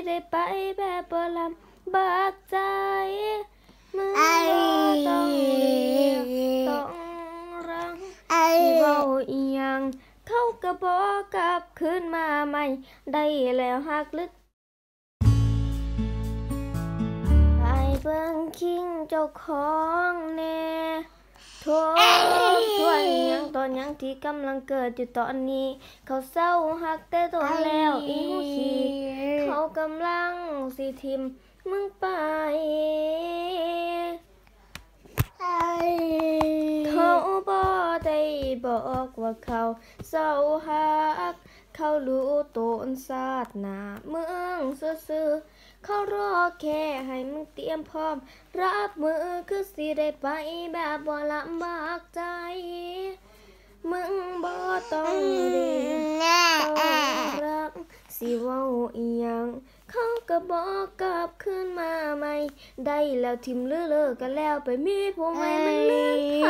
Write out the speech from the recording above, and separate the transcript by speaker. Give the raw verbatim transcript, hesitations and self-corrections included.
Speaker 1: ได้ไปแบบบ่ลำบากใจมึงบ่ต้องเรียกต้องรังสิเว้าอีหยังเขาก็บ่กลับคืนมาใหม่ได้แล้วฮักลึกไปเบิ่งคิงเจ้าของแน่ทบทวนหยังตอนหยังที่กำลังเกิดอยู่ตอนนี้เขาเศร้าฮักแต่โดนแล้วอีหูขี้เขากำลังสิทิมมึงไปเขาบ่ได้บอกว่าเขาเศร้าฮักเขารู้ตนศาสนามึงซื่อๆเขารอแค่ให้มึงเตรียมพร้อมรับมือคือสิได้ไปแบบบ่ลำบากใจมึงบ่ต้องเรียกต้องรักสิเว้าอีหยังเขาก็บอกกลับคืนมาใหม่ได้แล้วทิมเลือเลิกกันแล้วไปมีผู้ใหม่มันลืมเฮ